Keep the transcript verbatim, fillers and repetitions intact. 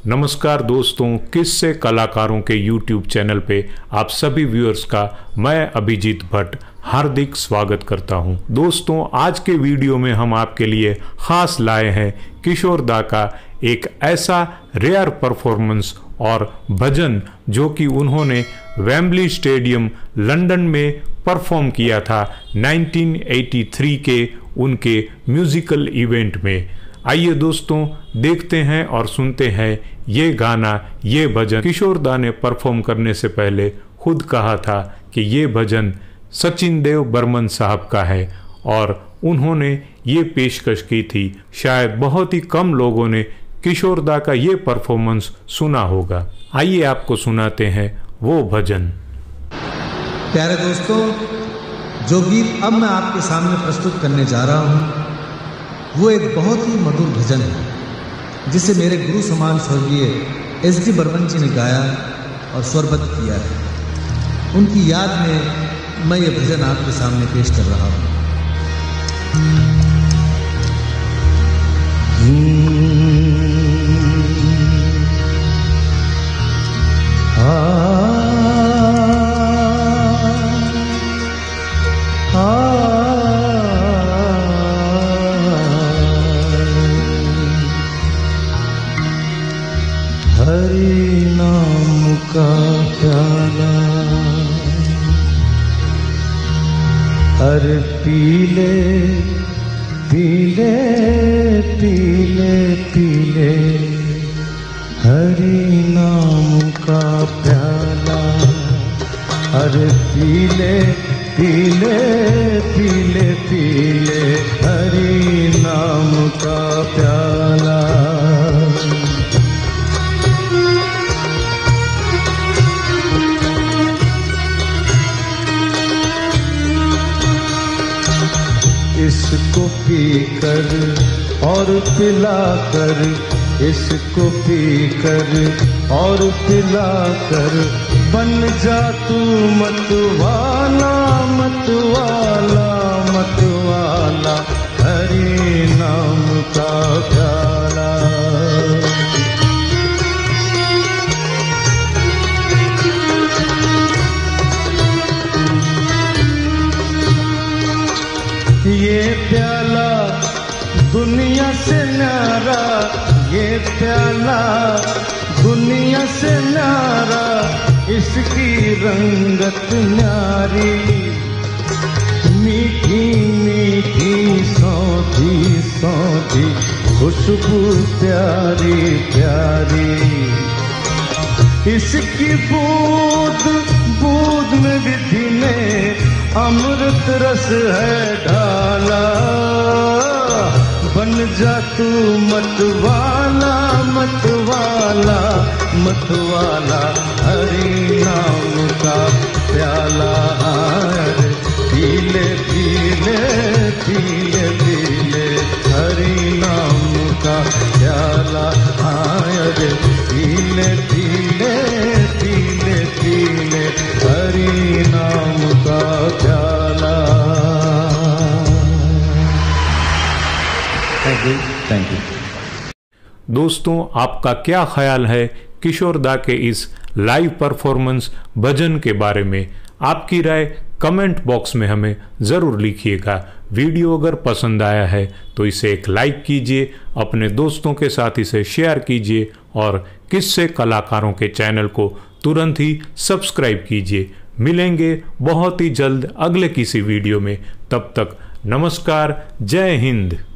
नमस्कार दोस्तों, किस्से कलाकारों के यूट्यूब चैनल पे आप सभी व्यूअर्स का मैं अभिजीत भट्ट हार्दिक स्वागत करता हूं। दोस्तों, आज के वीडियो में हम आपके लिए खास लाए हैं किशोर दा का एक ऐसा रेयर परफॉर्मेंस और भजन जो कि उन्होंने वेम्बली स्टेडियम लंदन में परफॉर्म किया था नाइनटीन एटी थ्री के उनके म्यूजिकल इवेंट में। आइए दोस्तों, देखते हैं और सुनते हैं ये गाना, ये भजन। किशोर दा ने परफॉर्म करने से पहले खुद कहा था कि ये भजन सचिन देव बर्मन साहब का है और उन्होंने ये पेशकश की थी। शायद बहुत ही कम लोगों ने किशोर दा का ये परफॉर्मेंस सुना होगा। आइए आपको सुनाते हैं वो भजन। प्यारे दोस्तों, जो गीत अब मैं आपके सामने प्रस्तुत करने जा रहा हूँ वो एक बहुत ही मधुर भजन है जिसे मेरे गुरु समान स्वर्गीय एस डी बर्मन जी ने गाया और स्वरबद्ध किया है। उनकी याद में मैं ये भजन आपके सामने पेश कर रहा हूँ। हरि नाम का प्याला हर पीले पीले पीले पीले हरि नाम का प्याला हर पीले पीले पीले पीले हरि नाम का प्याला। इसको पीकर और पिलाकर, इसको पीकर और पिलाकर बन जा तू मतवाला मतवाला मतवाला हरि नाम का प्याला। ये प्याला दुनिया से न्यारा, ये प्याला दुनिया से न्यारा, इसकी रंगत न्यारी, मीठी मीठी सौंधी सौंधी खुशबू प्यारी प्यारी। इसकी बूंद बूंद में विधि ने अमृत रस है ढाला, बन जा तू मतवाला मतवाला मतवाला हरि नाम का प्याला। पीले पीले पीले पीले हरि नाम का प्याला। रे पीले पीले पीले पीले हरि नाम का प्याला। Thank you thank you. दोस्तों, आपका क्या ख्याल है किशोर दा के इस लाइव परफॉर्मेंस भजन के बारे में? आपकी राय कमेंट बॉक्स में हमें ज़रूर लिखिएगा। वीडियो अगर पसंद आया है तो इसे एक लाइक कीजिए, अपने दोस्तों के साथ इसे शेयर कीजिए और किस्से कलाकारों के चैनल को तुरंत ही सब्सक्राइब कीजिए। मिलेंगे बहुत ही जल्द अगले किसी वीडियो में। तब तक नमस्कार, जय हिंद।